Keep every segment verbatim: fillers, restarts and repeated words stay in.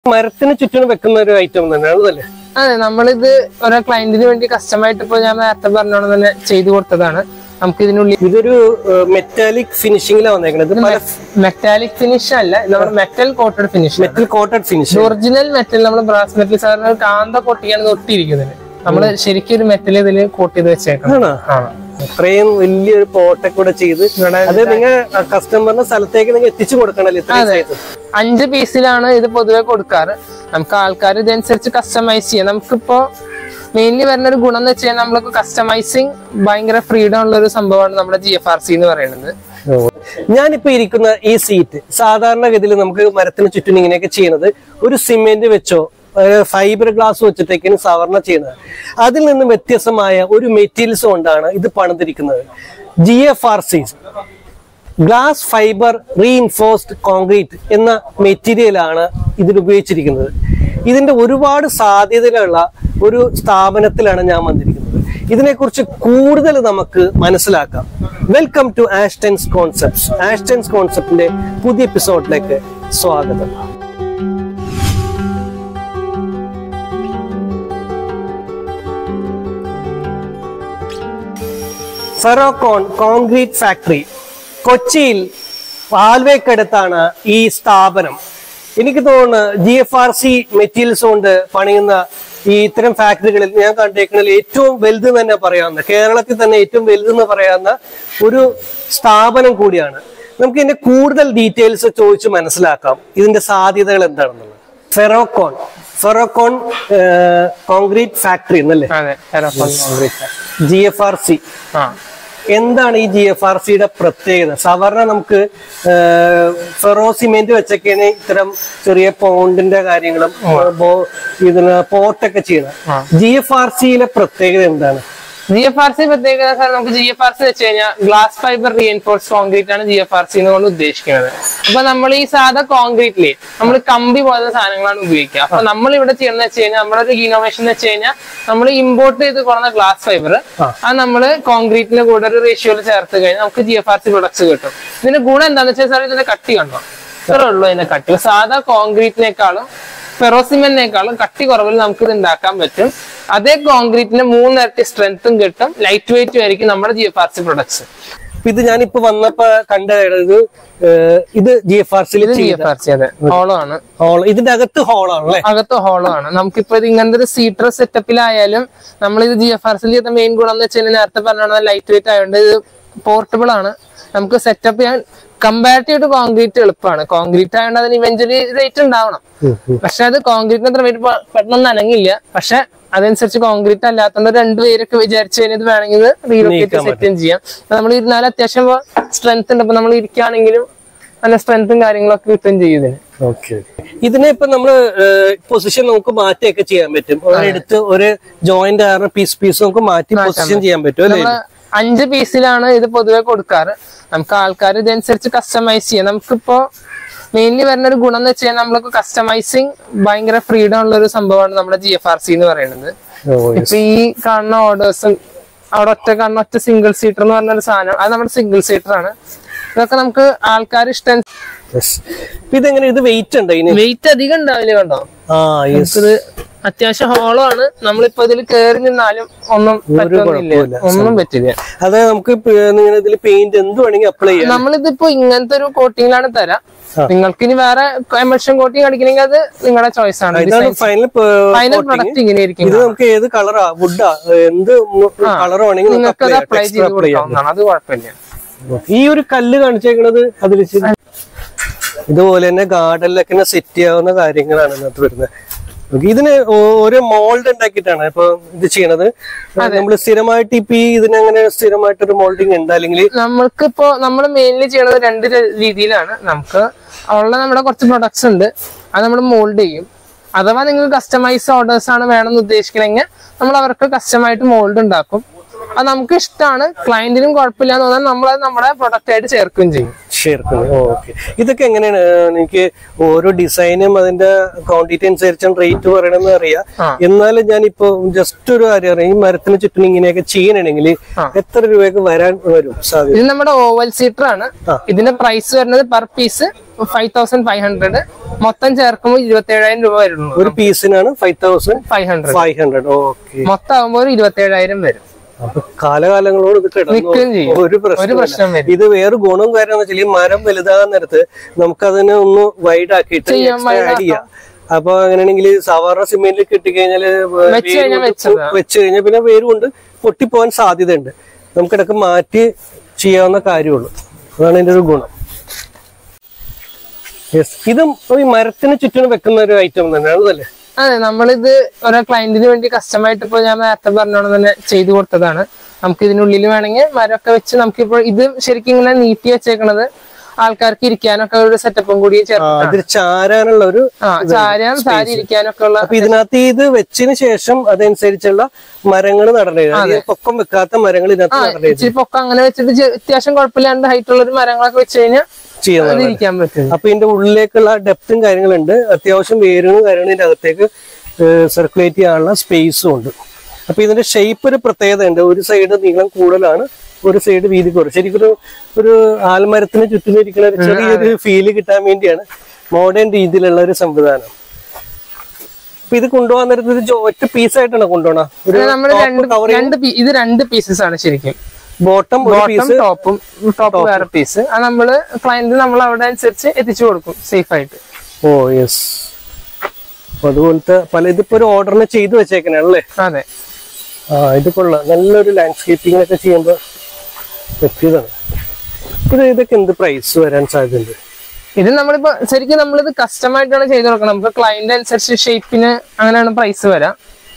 മരത്തിന് ചുറ്റും വെക്കുന്ന ഒരു ഐറ്റം തന്നെയാണ് അതല്ലേ? അതെ, നമ്മളിത് ഓരോ ക്ലയന്റിന് വേണ്ടി കസ്റ്റമായിട്ട് ഇപ്പൊ ഞാൻ നേരത്തെ പറഞ്ഞോണ്ട് തന്നെ ചെയ്തു കൊടുത്തതാണ്. നമുക്ക് ഇതിനുള്ളിൽ ഇതൊരു മെറ്റാലിക് ഫിനിഷിംഗിലാണ് വന്നേക്കുന്നത്. മെറ്റാലിക് ഫിനിഷ് അല്ല, നമ്മുടെ metal coated finish. Metal coated finish, original metal. നമ്മൾ ബ്രാസ് മെറ്റൽ സാറിന് കാന്ത കൊട്ടിയാണ് ഒട്ടിയിരിക്കുന്നത്. നമ്മള് ശരിക്കും ഒരു മെറ്റൽ ഇതില് കോട്ട് ചെയ്ത് വെച്ചേക്കണം. അത്രയും വലിയൊരു പോട്ടൊക്കെ കൂടെ ചെയ്ത് അത് നിങ്ങൾ കസ്റ്റമറിന്റെ സ്ഥലത്തേക്ക് നിങ്ങൾ എത്തിച്ചു കൊടുക്കണല്ലോ. അഞ്ച് പീസിലാണ് ഇത് പൊതുവെ കൊടുക്കാറ്. നമുക്ക് ആൾക്കാർ ഇതനുസരിച്ച് കസ്റ്റമൈസ് ചെയ്യാം. നമുക്കിപ്പോ മെയിൻലി വരുന്ന ഒരു ഗുണം എന്ന് വെച്ചാൽ നമ്മൾക്ക് കസ്റ്റമൈസിങ് ഭയങ്കര ഫ്രീഡം ഉള്ള ഒരു സംഭവമാണ് നമ്മുടെ ജി എഫ് ആർ സി എന്ന് പറയുന്നത്. ഞാനിപ്പോ ഇരിക്കുന്ന ഈ സീറ്റ് സാധാരണഗതിയിൽ നമുക്ക് മരത്തിന് ചുറ്റും ഇങ്ങനെയൊക്കെ ചെയ്യുന്നത് ഒരു സിമെന്റ് വെച്ചോ ഫൈബർ ഗ്ലാസ് വെച്ചിട്ടേക്കാണ് സാധാരണ ചെയ്യുന്നത്. അതിൽ നിന്നും വ്യത്യസ്തമായ ഒരു മെറ്റീരിയൽസ് കൊണ്ടാണ് ഇത് പണിതിരിക്കുന്നത്. G F R C glass fibre reinforced concrete എന്ന മെറ്റീരിയലാണ് ഇതിൽ ഉപയോഗിച്ചിരിക്കുന്നത്. ഇതിന്റെ ഒരുപാട് സാധ്യതകളുള്ള ഒരു സ്ഥാപനത്തിലാണ് ഞാൻ വന്നിരിക്കുന്നത്. ഇതിനെക്കുറിച്ച് കൂടുതൽ നമുക്ക് മനസ്സിലാക്കാം. Welcome to Astons concepts. Astons കോൺസെപ്റ്റിന്റെ പുതിയ എപ്പിസോഡിലേക്ക് സ്വാഗതം. ഫെറോകോൺ കോൺക്രീറ്റ് ഫാക്ടറി കൊച്ചിയിൽ ആൽവേക്കടുത്താണ് ഈ സ്ഥാപനം. എനിക്ക് തോന്നുന്നു G F R C materials കൊണ്ട് പണിയുന്ന ഈ ഇത്തരം ഫാക്ടറികളിൽ ഞാൻ കണ്ടേക്കുന്നതിൽ ഏറ്റവും വലുത് തന്നെ പറയാവുന്ന, കേരളത്തിൽ തന്നെ ഏറ്റവും വലുതെന്ന് പറയാവുന്ന ഒരു സ്ഥാപനം കൂടിയാണ്. നമുക്ക് ഇതിന്റെ കൂടുതൽ ഡീറ്റെയിൽസ് ചോദിച്ച് മനസ്സിലാക്കാം, ഇതിന്റെ സാധ്യതകൾ എന്താണെന്നുള്ളത്. ഫെറോകോൺ ഫെറോകോൺ കോൺക്രീറ്റ് ഫാക്ടറി എന്നല്ലേ? ജി എഫ് ആർ സി എന്താണ് ഈ ജി എഫ് ആർ സിയുടെ പ്രത്യേകത? സാധാരണ നമുക്ക് ഫെറോ സിമെന്റ് വെച്ചൊക്കെയാണ് ഇത്തരം ചെറിയ പോണ്ടിന്റെ കാര്യങ്ങളും ഇതിന് പോർട്ടൊക്കെ ചെയ്യുന്നത്. ജി എഫ് ആർ സിയിലെ പ്രത്യേകത എന്താണ്? ജി എഫ് ആർ സി പ്രത്യേകത സാർ, നമുക്ക് ജി എഫ് ആർ സി വെച്ച് കഴിഞ്ഞാൽ ഗ്ലാസ് ഫൈബർ റീഎൻഫോഴ്സ് കോൺക്രീറ്റ് ആണ് ജി എഫ് ആർ സി കൊണ്ട് ഉദ്ദേശിക്കുന്നത്. അപ്പൊ നമ്മൾ ഈ സാധാ കോൺക്രീറ്റില് നമ്മൾ കമ്പി പോലത്തെ സാധനങ്ങളാണ് ഉപയോഗിക്കുക. അപ്പൊ നമ്മൾ ഇവിടെ ചെയ്യുന്നത് വെച്ച് കഴിഞ്ഞാൽ നമ്മുടെ ഒരു ഇന്നോവേഷൻ എന്ന് വെച്ച് കഴിഞ്ഞാൽ നമ്മൾ ഇമ്പോർട്ട് ചെയ്ത് കൊടുക്കുന്ന ഗ്ലാസ് ഫൈബർ അത് നമ്മൾ കോൺക്രീറ്റിന്റെ കൂടെ ഒരു റേഷ്യോയിൽ ചേർത്ത് കഴിഞ്ഞാൽ നമുക്ക് G F R C products കിട്ടും. ഇതിന്റെ ഗുണം എന്താണെന്ന് വെച്ചാൽ സാർ, ഇതിന്റെ കട്ടി കണ്ടോ? ഇത്രേ ഉള്ളൂ ഇതിന്റെ കട്ടി. സാധാ കോൺക്രീറ്റിനേക്കാളും ഫെറോസിമെന്റിനേക്കാളും കട്ടി കുറവിൽ നമുക്ക് ഇത് ഉണ്ടാക്കാൻ പറ്റും. അതേ കോൺക്രീറ്റിന് മൂന്നിരട്ടി സ്ട്രെങ്ത്തും കിട്ടും, ലൈറ്റ് വെയിറ്റും ആയിരിക്കും നമ്മുടെ G F R C products. ഇത് ഞാനിപ്പോ വന്നപ്പോ കണ്ടത് ഇത് G F R C G F R C അതെ ഹോളോ ആണ്. ഹോളോ ഇതിന്റെ അകത്ത് ഹോളോ ആണ് അല്ലേ? അകത്ത് ഹോളോ ആണ്. നമുക്കിപ്പോ ഇത് ഇങ്ങനത്തെ ഒരു സീറ്റർ സെറ്റപ്പിലായാലും നമ്മൾ ഇത് ജി എഫ് ആർ സി ചെയ്ത മെയിൻ ഗുണം എന്ന് വെച്ചാൽ നേരത്തെ പറഞ്ഞ ലൈറ്റ് വെയിറ്റ് ആയതുകൊണ്ട് ഇത് പോർട്ടബിൾ ആണ്. നമുക്ക് സെറ്റപ്പ് ചെയ്യാൻ കമ്പാരിറ്റീവ് ടു കോൺക്രീറ്റ് എളുപ്പമാണ്. കോൺക്രീറ്റ് ആയതുകൊണ്ട് അതിന് ഇവഞ്ച്വലി റേറ്റ് ഉണ്ടാവണം. പക്ഷെ അത് കോൺക്രീറ്റിന് അത്ര വെയിറ്റ് പെട്ടെന്ന് അനങ്ങില്ല. പക്ഷെ അതനുസരിച്ച് കോൺക്രീറ്റ് അല്ലാത്തതുകൊണ്ട് രണ്ടുപേരൊക്കെ വിചാരിച്ചു കഴിഞ്ഞാൽ ഇത് വേണമെങ്കിൽ റീലൊക്കേറ്റ് സെറ്റും ചെയ്യാം. നമ്മൾ ഇരുന്നാലും അത്യാവശ്യം സ്ട്രെങ്ത് ഉണ്ട്. അപ്പൊ നമ്മൾ ഇരിക്കുകയാണെങ്കിലും നല്ല സ്ട്രെങ്ത്തും കാര്യങ്ങളൊക്കെ കിട്ടുകയും ചെയ്യും ഇതിന്. ഇതിനെ ഇപ്പൊ നമ്മള് പൊസിഷൻ നമുക്ക് മാറ്റിയൊക്കെ ചെയ്യാൻ പറ്റും. ഒരെടുത്ത് ഒരു ജോയിന്റ് ആറ് പീസ് പീസ് നമുക്ക് മാറ്റി പൊസിഷൻ ചെയ്യാൻ പറ്റും അല്ലേ? അഞ്ച് പീസിലാണ് ഇത് പൊതുവെ കൊടുക്കാറ്. നമുക്ക് ആൾക്കാർ ഇതനുസരിച്ച് കസ്റ്റമൈസ് ചെയ്യാം. നമുക്കിപ്പോ മെയിൻലി വരുന്ന ഒരു ഗുണം എന്ന് വെച്ചാൽ നമ്മൾക്ക് കസ്റ്റമൈസിങ് ഭയങ്കര ഫ്രീഡം ഉള്ള ഒരു സംഭവമാണ് നമ്മുടെ ജി എഫ് ആർ സി എന്ന് പറയുന്നത്. ഇപ്പൊ ഈ കാണുന്ന ഓർഡേഴ്സും അവിടെ ഒറ്റ കാണുന്ന ഒറ്റ സിംഗിൾ സീറ്റർ എന്ന് പറഞ്ഞൊരു സാധനം, അത് നമ്മുടെ സിംഗിൾ സീറ്റർ ആണ്. ഇതൊക്കെ നമുക്ക് ആൾക്കാർ ഇഷ്ടം. ഇതെങ്ങനെ ഇത് വെയിറ്റ് ഉണ്ടോ? വെയിറ്റ് അധികം ഉണ്ടാവില്ല കണ്ടോ? ഇത് അത്യാവശ്യം ഹോളോ ആണ്. നമ്മളിപ്പോ ഇതിൽ കയറി നിന്നാലും ഒന്നും പറ്റില്ല, ഒന്നും പറ്റില്ല. അതെ, നമുക്ക് ഇതിൽ പെയിന്റ് എന്ത് വേണമെങ്കിൽ അപ്ലൈ ചെയ്യാം. നമ്മളിതിപ്പോ ഇങ്ങനത്തെ ഒരു കോട്ടിങ്ങിലാണ് തരാം. നിങ്ങൾക്ക് ഇനി വേറെ എമൽഷൻ കോട്ടിങ് അടിക്കണമെങ്കിൽ അത് നിങ്ങളുടെ ചോയ്സ് ആണ്. ഫൈനൽ പ്രൊഡക്റ്റ് ഇങ്ങനെ ആയിരിക്കും. ഇത് നമുക്ക് ഏത് കളറാ വുഡാ എന്ത് കളർ വേണമെങ്കിൽ നിങ്ങൾക്ക് അത് അപ്ലൈ ചെയ്ത് കൊടുക്കാവുന്നതാണ്. അത് കുഴപ്പമില്ല. ഈ ഒരു കല്ല് കാണിച്ചേക്കണത് അതിൽ ഇതുപോലെ തന്നെ ഗാർഡനിലൊക്കെ സെറ്റ് ചെയ്യാവുന്ന കാര്യങ്ങളാണ് ഇതിനകത്ത് വരുന്നത്. ഇതിന് ഒരു മോൾഡ് ഉണ്ടാക്കിയിട്ടാണ് ഇപ്പൊ ഇത് ചെയ്യണത്. നമ്മള് സ്ഥിരമായിട്ട് ഇപ്പൊ ഇതിനങ്ങനെ സ്ഥിരമായിട്ടൊരു മോൾഡിങ് ഉണ്ട് അല്ലെങ്കിൽ നമ്മൾക്കിപ്പോ നമ്മൾ മെയിൻലി ചെയ്യണത് രണ്ട് രീതിയിലാണ്. നമുക്ക് ഉള്ള നമ്മുടെ കുറച്ച് പ്രൊഡക്ട്സ് ഉണ്ട്, അത് നമ്മൾ മോൾഡ് ചെയ്യും. അഥവാ നിങ്ങൾ കസ്റ്റമൈസ് ഓർഡേഴ്സ് ആണ് വേണമെന്ന് ഉദ്ദേശിക്കണമെങ്കിൽ നമ്മൾ അവർക്ക് കസ്റ്റമായിട്ട് മോൾഡ് ഉണ്ടാക്കും. അത് നമുക്ക് ഇഷ്ടമാണ്, ക്ലയന്റിനും കുഴപ്പമില്ല എന്ന് തോന്നാൽ നമ്മളത് നമ്മുടെ പ്രൊഡക്റ്റ് ആയിട്ട് ചേർക്കുകയും ചെയ്യും. ഓക്കെ, ഇതൊക്കെ എങ്ങനെയാണ്? എനിക്ക് ഓരോ ഡിസൈനും അതിന്റെ ക്വാണ്ടിറ്റി അനുസരിച്ചാണ് റേറ്റ് പറയണമെന്ന് അറിയാം. എന്നാലും ഞാനിപ്പോ ജസ്റ്റ് ഒരു കാര്യം അറിയാം, ഈ മരത്തിന് ചുറ്റും ഇങ്ങനെയൊക്കെ ചെയ്യണമെങ്കിൽ എത്ര രൂപയൊക്കെ വരാൻ വരും സാധ്യത? ഇത് നമ്മുടെ ഓവൽ സീറ്റർ ആണ്. ഇതിന്റെ പ്രൈസ് വരുന്നത് per piece five thousand five hundred മൊത്തം ചേർക്കുമ്പോൾ ഇരുപത്തി ഏഴായിരം രൂപ വരുള്ളൂ. ഒരു പീസിനാണ് five thousand five hundred five hundred okay. മൊത്തം ആകുമ്പോൾ ഒരു ഇരുപത്തി ഏഴായിരം വരും. അപ്പൊ കാലകാലങ്ങളോട് ഇത് കിടന്നു ഒരു പ്രശ്നം. ഇത് വേറെ ഗുണം കാര്യം എന്ന് വെച്ചാൽ ഈ മരം വലുതാകാൻ നേരത്ത് നമുക്ക് അതിനെ ഒന്ന് വൈഡ് ആക്കിയിട്ട് ആഡ് ചെയ്യാം. അപ്പൊ അങ്ങനെയാണെങ്കിൽ സാധാരണ സിമെന്റിൽ കിട്ടിക്കഴിഞ്ഞാല് വെച്ച് കഴിഞ്ഞാൽ പിന്നെ വേര് കൊണ്ട് പൊട്ടിപ്പോവാൻ സാധ്യതയുണ്ട്. നമുക്കിടക്ക് മാറ്റി ചെയ്യാവുന്ന കാര്യമുള്ളൂ. അതാണ് ഇതിന്റെ ഒരു ഗുണം. യെസ്, ഇതും ഈ മരത്തിന് ചുറ്റിനും വെക്കുന്ന ഒരു ഐറ്റം തന്നെയാണ് അല്ലേ? അതെ, നമ്മളിത് ഓരോ ക്ലയന്റിന് വേണ്ടി കസ്റ്റമായിട്ട് ഇപ്പൊ ഞാൻ നേരത്തെ പറഞ്ഞോണം തന്നെ ചെയ്തു കൊടുത്തതാണ്. നമുക്ക് ഇതിനുള്ളിൽ വേണമെങ്കിൽ മരമൊക്കെ വെച്ച് നമുക്കിപ്പോ ഇത് ശരിക്കും ഇങ്ങനെ നീട്ടി വെച്ചേക്കണത് ആൾക്കാർക്ക് ഇരിക്കാനൊക്കെ ഒരു സെറ്റപ്പും കൂടി ചാരാനുള്ള ഒരു ചാരാൻ സാരി ഇരിക്കാനൊക്കെ ഉള്ള. അപ്പൊ ഇതിനകത്ത് ഇത് വെച്ചതിന് ശേഷം അതനുസരിച്ചുള്ള മരങ്ങൾ നടണേ, പൊക്കം വെക്കാത്ത മരങ്ങൾ ഇതിനകത്ത് നടണേ. ഇച്ചിരി പൊക്കം അങ്ങനെ വെച്ചിട്ട് അത്യാവശ്യം കുഴപ്പമില്ലാണ്ട് ഹൈറ്റ് ഉള്ള ഒരു മരങ്ങളൊക്കെ വെച്ച് കഴിഞ്ഞാൽ ഇരിക്കാൻ പറ്റും. അപ്പൊ ഇതിന്റെ ഉള്ളിലേക്കുള്ള ഡെപ്തും കാര്യങ്ങളുണ്ട്, അത്യാവശ്യം വേരുകളും കാര്യങ്ങളും ഇതിന്റെ അകത്തേക്ക് സർക്കുലേറ്റ് ചെയ്യാനുള്ള സ്പേസും ഉണ്ട്. അപ്പൊ ഇതിന്റെ ഷേപ്പ് ഒരു പ്രത്യേകത ഉണ്ട്. ഒരു സൈഡ് നീളം കൂടുതലാണ്, ഒരു സൈഡ് വീതി കുറവ്. ശരിക്കും ഒരു ആൽമരത്തിന് ചുറ്റും ഇരിക്കുന്ന ഒരു ചെറിയൊരു ഫീല് കിട്ടാൻ വേണ്ടിയാണ് മോഡേൺ രീതിയിലുള്ള ഒരു സംവിധാനം. അപ്പൊ ഇത് കൊണ്ടുപോകാൻ നേരത്തെ ഇത് ഒറ്റ പീസായിട്ടാണ് കൊണ്ടുപോകണം. ഇത് രണ്ട് പീസസ് ആണ് ശരിക്കും. ബോട്ടം ടോപ്പും ടോപ്പ് വേറെ പീസ്. അത് നമ്മള് ക്ലയന്റ് നമ്മൾ അവിടെ അനുസരിച്ച് എത്തിച്ചു കൊടുക്കും സേഫ് ആയിട്ട്. Oh yes. അതുപോലത്തെ പല ഇതിപ്പോ ഒരു ഓർഡറിന് ചെയ്തു വെച്ചേക്കണല്ലേ? അതെ. ആ ഇത് കൊള്ളാം. നല്ലൊരു ലാൻഡ്സ്കേപ്പിംഗ് ഒക്കെ ചെയ്യുമ്പോ പറ്റിയതാണ്. ഇത് ഇതൊക്കെ എന്ത് പ്രൈസ് വരാൻ സാധ്യതയുണ്ട്? ഇത് നമ്മളിപ്പോ ശരിക്കും നമ്മളിത് കസ്റ്റമായിട്ടാണ് ചെയ്ത് കൊടുക്കണം. നമുക്ക് ക്ലയന്റ് അനുസരിച്ച് ഷേപ്പിന് അങ്ങനെയാണ് പ്രൈസ് വരാം.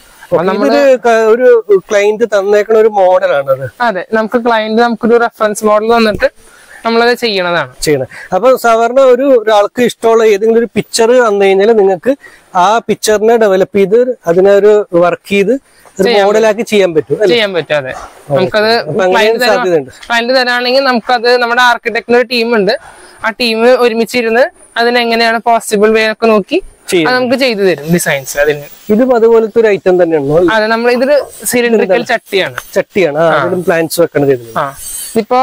ഒരു ക്ലയന്റ് തന്നേക്കണ ഒരു മോഡലാണ് അത്. അതെ, നമുക്ക് ക്ലയന്റ് നമുക്കൊരു റെഫറൻസ് മോഡൽ തന്നിട്ട് നമ്മളത് ചെയ്യണതാണ് ചെയ്യണത്. അപ്പൊ സാധാരണ ഒരു ഒരാൾക്ക് ഇഷ്ടമുള്ള ഏതെങ്കിലും ഒരു പിക്ചർ വന്നു കഴിഞ്ഞാൽ നിങ്ങൾക്ക് ആ പിക്ചറിനെ ഡെവലപ്പ് ചെയ്ത് അതിനെ ഒരു വർക്ക് ചെയ്ത് മോഡലാക്കി ചെയ്യാൻ പറ്റും ചെയ്യാൻ പറ്റും അതെ, നമുക്കത് ക്ലയന്റ് തരാണെങ്കിൽ നമുക്കത് നമ്മുടെ ആർക്കിടെക്ടിന്റെ ഒരു ടീമുണ്ട്. ആ ടീം ഒരുമിച്ചിരുന്ന് അതിനെങ്ങനെയാണ് പോസിബിൾ വേ ഒക്കെ നോക്കി നമുക്ക് ചെയ്തു തരും ഡിസൈൻസ്. അതിന് ഇതും അതുപോലത്തെ ഒരു ഐറ്റം തന്നെയാണോ? അതെ, നമ്മൾ ഇതൊരു സിലിണ്ടറിക്കൽ ചട്ടിയാണ് ചട്ടിയാണ് പ്ലാന്റ്സ് വെക്കണത്. ഇപ്പൊ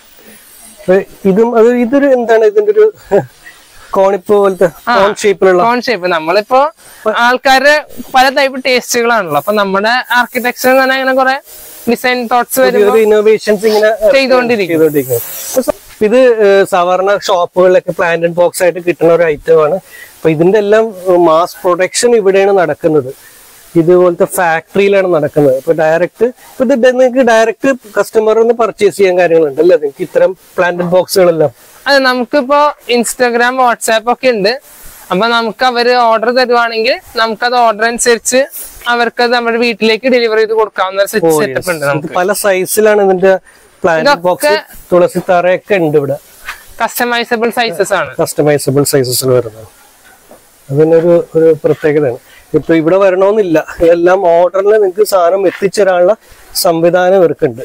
ഇതും അത് ഇതൊരു എന്താണ് ഇതിന്റെ ഒരു കോണിപ്പ് പോലത്തെ കോൺ ഷേപ്പിലുള്ള കോൺ ഷേപ്പ്. നമ്മളിപ്പോ ആൾക്കാരുടെ പല ടൈപ്പ് ടേസ്റ്റുകളാണല്ലോ. അപ്പൊ നമ്മുടെ ആർക്കിടെക്ചർ തന്നെ അങ്ങനെ കുറെ ഡിസൈൻ തോട്ട്സ് വരുമ്പോൾ ഇന്നോവേഷൻസ് ഇങ്ങനെ ചെയ്തുകൊണ്ടിരിക്കും. ഇത് സാധാരണ ഷോപ്പുകളിലൊക്കെ പ്ലാന്റഡ് ബോക്സ് ആയിട്ട് കിട്ടുന്ന ഒരു ഐറ്റം ആണ്. അപ്പൊ ഇതിന്റെ എല്ലാം മാസ് പ്രൊഡക്ഷൻ ഇവിടെയാണ് നടക്കുന്നത്. ഇതുപോലത്തെ ഫാക്ടറിയിലാണ് നടക്കുന്നത്. ഇപ്പൊ ഡയറക്റ്റ് ഇപ്പൊ ഇത് നിങ്ങൾക്ക് ഡയറക്റ്റ് കസ്റ്റമറിന് പർച്ചേസ് ചെയ്യാൻ കാര്യങ്ങളുണ്ട് അല്ലേ നിങ്ങൾക്ക് ഇത്തരം പ്ലാന്റഡ് ബോക്സുകളെല്ലാം? അതെ, നമുക്കിപ്പോ ഇൻസ്റ്റാഗ്രാം വാട്സാപ്പ് ഒക്കെ ഉണ്ട്. അപ്പൊ നമുക്ക് അവര് ഓർഡർ തരുവാണെങ്കിൽ നമുക്കത് ഓർഡർ അനുസരിച്ച് അവർക്കത് നമ്മുടെ വീട്ടിലേക്ക് ഡെലിവറി ചെയ്ത് കൊടുക്കാവുന്ന സെറ്റപ്പ് ഉണ്ട്. നമുക്ക് പല സൈസിലാണ് ഇതിന്റെ പ്ലാന്റഡ് ബോക്സ്. തുളസി തറയൊക്കെ ഉണ്ട് ഇവിടെ. കസ്റ്റമൈസബിൾ സൈസസ് ആണ്. കസ്റ്റമൈസബിൾ സൈസസിൽ വരുന്നത് അതിനൊരു ഒരു പ്രത്യേകതയാണ്. ഇപ്പൊ ഇവിടെ വരണമെന്നില്ല, ഇതെല്ലാം ഓർഡറിൽ നിങ്ങൾക്ക് സാധനം എത്തിച്ചേരാനുള്ള സംവിധാനം ഇവർക്കുണ്ട്.